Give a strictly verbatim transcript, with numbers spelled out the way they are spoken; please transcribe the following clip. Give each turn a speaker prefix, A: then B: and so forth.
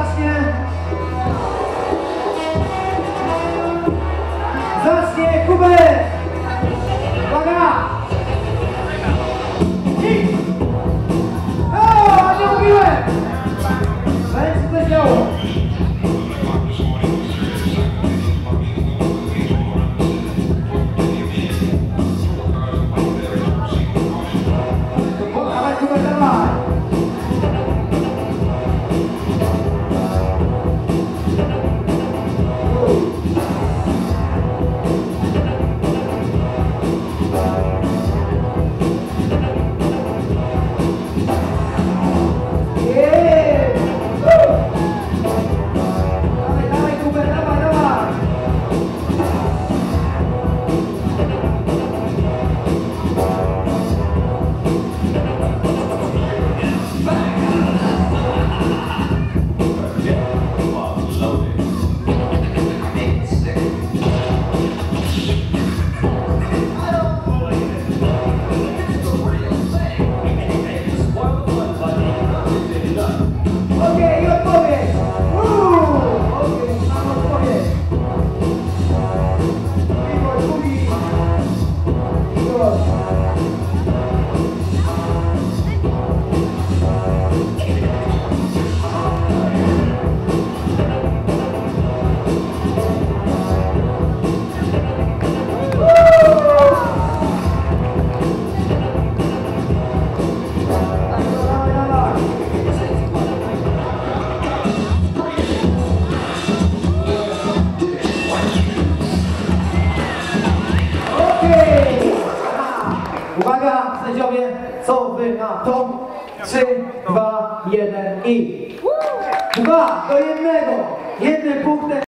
A: zacznie. Zacznie Hubert. Uwaga! I... O, nie mówiłem! Będzie coś działo. Dawaj, Hubert, dawaj! Uwaga, sędziowie, co wy na to? trzy, dwa, jeden i... Dwa do jednego! Jednym punktem.